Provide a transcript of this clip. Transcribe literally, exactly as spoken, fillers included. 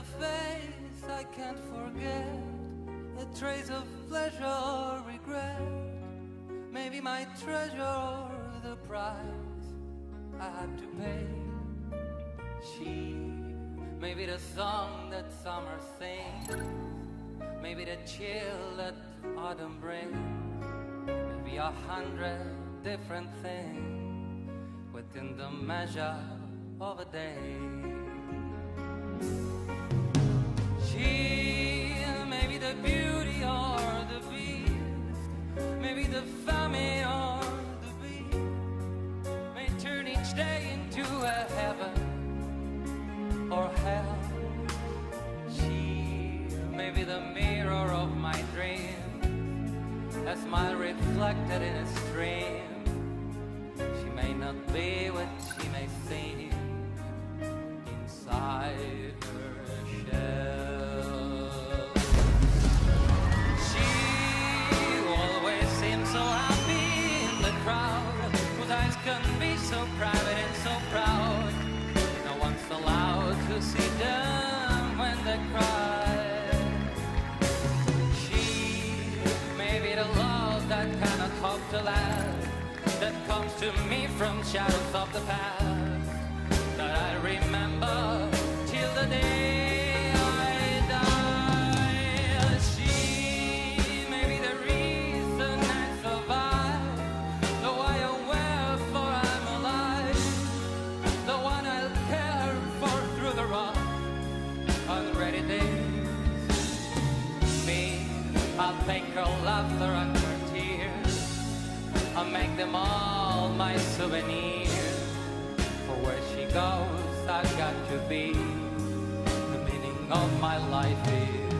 a face I can't forget, a trace of pleasure or regret. Maybe my treasure or the price I had to pay. She, maybe the song that summer sings, maybe the chill that autumn brings, maybe a hundred different things within the measure of a day. She, maybe the beauty or the beast, maybe the famine or the beast, may turn each day into a heaven or hell. She, maybe the mirror of my dreams, a smile reflected in a stream. She may not be what she may seem inside her shell. She always seems so happy in the crowd, whose eyes can be so private and so proud. No one's allowed to see them when they cry. She may be the love that cannot hope to last, that comes to me from shadows of the past, that I remember till the day I die. She may be the reason I survive, the why and wherefore I'm alive, the one I'll care for through the rough, unready days. Me, I'll take her laughter and her tears, I'll make them all my souvenirs. For where she goes, I've got to be. The meaning of my life is